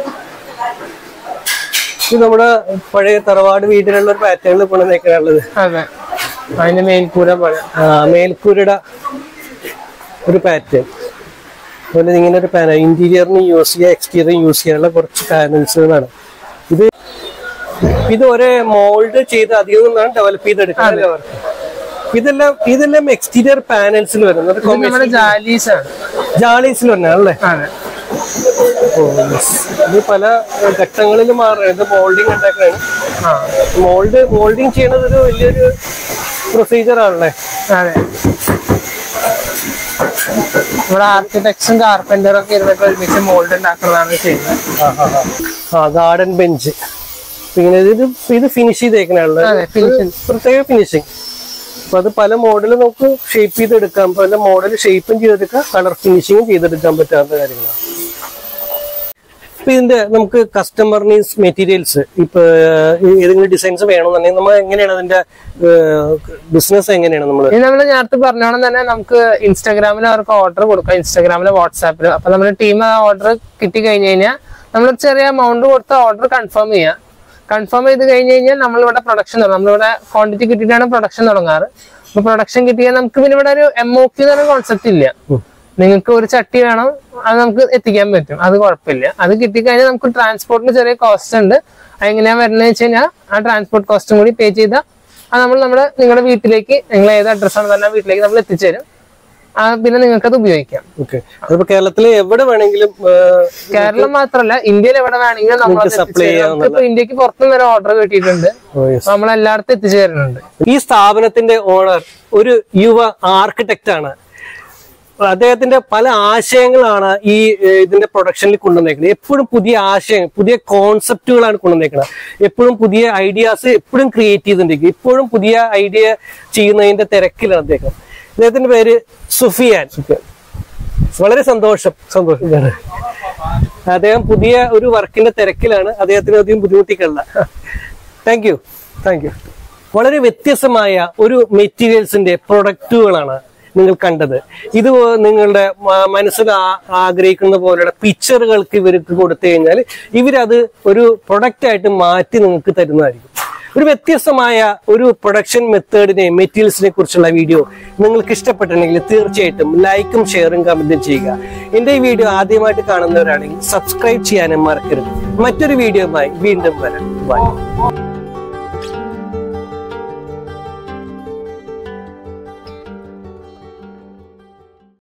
ഇത് നമ്മുടെ പഴയ തറവാട് വീട്ടിലുള്ള ഒരു പാറ്റേണിൽ കൊണ്ടുവന്നേക്കാനുള്ളത്. അതിന്റെ മേൽക്കൂര മേൽക്കൂരയുടെ ഒരു പാറ്റേൺ. അതുപോലെ ഇങ്ങനെ ഒരു പാനൽ ഇന്റീരിയറിന് യൂസ് ചെയ്യുക, എക്സ്റ്റീരിയർ യൂസ് ചെയ്യാനുള്ള കുറച്ച് പാനൽസുകളാണ് ഇത്. ഇത് ഒരേ മോൾഡ് ചെയ്ത് അധികം ഡെവലപ്പ് ചെയ്തെടുക്കാൻ അവർക്ക്. ഇതെല്ലാം ഇതെല്ലാം എക്സ്റ്റീരിയർ പാനൽസിൽ വരുന്നത് ജാലീസിൽ വരണല്ലേ? ഇത് പല ഘട്ടങ്ങളിൽ മാറുന്നത്. ഇത് മോൾഡിങ് ഉണ്ടാക്കുകയാണ്. മോൾഡ് മോൾഡിങ് ചെയ്യണത് ഒരു വലിയൊരു പ്രൊസീജിയർ ആണല്ലേ? അതെ, ഇവിടെ ആർക്കിടെക്ട്സും കാർപ്പന്ററും ഒക്കെ ഇരുന്നിട്ട് ഒരുമിച്ച് മോൾഡ് ഉണ്ടാക്കുന്നതാണ് ചെയ്യുന്നത്. ആ ഗാർഡൻ ബെഞ്ച് ഇങ്ങനെ ഇത് ഇത് ഫിനിഷ് ചെയ്തേക്കണുള്ളത് പ്രത്യേക ഫിനിഷിങ്. അപ്പൊ അത് പല മോഡൽ നമുക്ക് ഷേപ്പ് ചെയ്തെടുക്കാം. പല മോഡൽ ഷേപ്പും ചെയ്തെടുക്കാം, കളർ ഫിനിഷിങ്ങും ചെയ്തെടുക്കാൻ പറ്റാത്ത കാര്യങ്ങളാണ്. ഇപ്പൊ ഇതിന്റെ നമുക്ക് കസ്റ്റമറിന് മെറ്റീരിയൽസ് ഇപ്പൊ ഏതെങ്കിലും ഡിസൈൻസ് വേണമെന്നുണ്ടെങ്കിൽ നമ്മൾ എങ്ങനെയാണ് അതിന്റെ ബിസിനസ് എങ്ങനെയാണ് നമ്മൾ നമ്മൾ നേരത്തെ പറഞ്ഞോണം തന്നെ നമുക്ക് ഇൻസ്റ്റാഗ്രാമിൽ അവർക്ക് ഓർഡർ കൊടുക്കാം, ഇൻസ്റ്റാഗ്രാമില് വാട്സാപ്പിൽ. അപ്പൊ നമ്മുടെ ടീം ആ ഓർഡർ കിട്ടി കഴിഞ്ഞ് കഴിഞ്ഞാൽ നമ്മൾ ചെറിയ എമൗണ്ട് കൊടുത്ത ഓർഡർ കൺഫേം ചെയ്യാം. കൺഫേം ചെയ്ത് കഴിഞ്ഞ് കഴിഞ്ഞാൽ നമ്മളിവിടെ പ്രൊഡക്ഷൻ തുടങ്ങും. നമ്മളിവിടെ ക്വാണ്ടിറ്റി കിട്ടിയിട്ടാണ് പ്രൊഡക്ഷൻ തുടങ്ങാറ്. അപ്പൊ പ്രൊഡക്ഷൻ കിട്ടിയാൽ നമുക്ക് പിന്നെ ഇവിടെ ഒരു എം ഒ ക്യു എന്ന് കോൺസെപ്റ്റ് ഇല്ല. നിങ്ങൾക്ക് ഒരു ചട്ടി വേണം, അത് നമുക്ക് എത്തിക്കാൻ പറ്റും, അത് കുഴപ്പമില്ല. അത് കിട്ടിക്കഴിഞ്ഞാൽ നമുക്ക് ട്രാൻസ്പോർട്ടിന് ചെറിയ കോസ്റ്റ് ഉണ്ട്. അതെങ്ങനെയാ വരുന്നത് വെച്ച് കഴിഞ്ഞാൽ ആ ട്രാൻസ്പോർട്ട് കോസ്റ്റും കൂടി പേ ചെയ്താൽ അത് നമ്മൾ നമ്മുടെ നിങ്ങളുടെ വീട്ടിലേക്ക്, നിങ്ങൾ ഏത് അഡ്രസ്സാണ് തന്നെ വീട്ടിലേക്ക് നമ്മൾ എത്തിച്ചേരും. പിന്നെ നിങ്ങൾക്ക് അത് ഉപയോഗിക്കാം. കേരളത്തില് എവിടെ വേണമെങ്കിലും, കേരളം മാത്രമല്ല ഇന്ത്യയിൽ എവിടെ വേണമെങ്കിലും നമ്മൾ സപ്ലൈ ചെയ്യാം. ഇപ്പൊ ഇന്ത്യക്ക് പുറത്തും വരെ ഓർഡർ കിട്ടിയിട്ടുണ്ട്, നമ്മൾ എല്ലായിടത്തും എത്തിച്ചേരുന്നുണ്ട്. ഈ സ്ഥാപനത്തിന്റെ ഓണർ ഒരു യുവ ആർക്കിടെക്റ്റ് ആണ്. അദ്ദേഹത്തിന്റെ പല ആശയങ്ങളാണ് ഈ ഇതിന്റെ പ്രൊഡക്ഷനിൽ കൊണ്ടുവന്നേക്കുന്നത്. എപ്പോഴും പുതിയ ആശയം, പുതിയ കോൺസെപ്റ്റുകളാണ് കൊണ്ടുവന്നേക്കുന്നത്. എപ്പോഴും പുതിയ ഐഡിയാസ് എപ്പോഴും ക്രിയേറ്റ് ചെയ്തിട്ടുണ്ടെങ്കിൽ എപ്പോഴും പുതിയ ഐഡിയ ചെയ്യുന്നതിന്റെ തിരക്കിലാണ് അദ്ദേഹം. അദ്ദേഹത്തിന്റെ പേര് സുഫിയാൻ. വളരെ സന്തോഷം സന്തോഷം അദ്ദേഹം പുതിയ ഒരു വർക്കിന്റെ തിരക്കിലാണ്. അദ്ദേഹത്തിന് അധികം ബുദ്ധിമുട്ടിക്കല്ല. താങ്ക് യു താങ്ക് യു വളരെ വ്യത്യസ്തമായ ഒരു മെറ്റീരിയൽസിന്റെ പ്രൊഡക്റ്റുകളാണ് നിങ്ങൾ കണ്ടത്. ഇത് നിങ്ങളുടെ മനസ്സിൽ ആഗ്രഹിക്കുന്ന പോലെയുള്ള പിക്ചറുകൾക്ക് ഇവർക്ക് കൊടുത്തു കഴിഞ്ഞാൽ ഇവരത് ഒരു പ്രൊഡക്റ്റ് ആയിട്ട് മാറ്റി നിങ്ങൾക്ക് തരുന്നതായിരിക്കും. ഒരു വ്യത്യസ്തമായ ഒരു പ്രൊഡക്ഷൻ മെത്തേഡിനെ, മെറ്റീരിയൽസിനെ കുറിച്ചുള്ള വീഡിയോ നിങ്ങൾക്ക് ഇഷ്ടപ്പെട്ടിട്ടുണ്ടെങ്കിൽ തീർച്ചയായിട്ടും ലൈക്കും ഷെയറും കമന്റും ചെയ്യുക. എന്റെ ഈ വീഡിയോ ആദ്യമായിട്ട് കാണുന്നവരാണെങ്കിൽ സബ്സ്ക്രൈബ് ചെയ്യാനും മറക്കരുത്. മറ്റൊരു വീഡിയോയുമായി വീണ്ടും വരാം. ബൈ.